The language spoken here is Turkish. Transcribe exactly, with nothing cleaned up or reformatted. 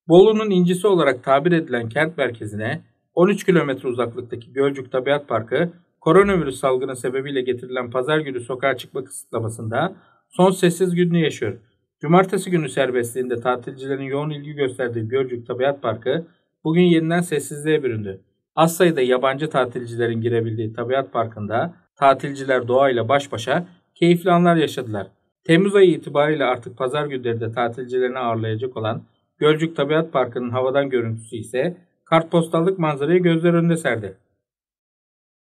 Bolu'nun incisi olarak tabir edilen kent merkezine on üç kilometre uzaklıktaki Gölcük Tabiat Parkı, koronavirüs salgını sebebiyle getirilen pazar günü sokağa çıkma kısıtlamasında son sessiz gününü yaşıyor. Cumartesi günü serbestliğinde tatilcilerin yoğun ilgi gösterdiği Gölcük Tabiat Parkı bugün yeniden sessizliğe büründü. Az sayıda yabancı tatilcilerin girebildiği Tabiat Parkı'nda tatilciler doğayla baş başa keyifli anlar yaşadılar. Temmuz ayı itibariyle artık pazar günleri de tatilcilerini ağırlayacak olan Gölcük Tabiat Parkı'nın havadan görüntüsü ise kartpostallık manzarayı gözler önüne serdi.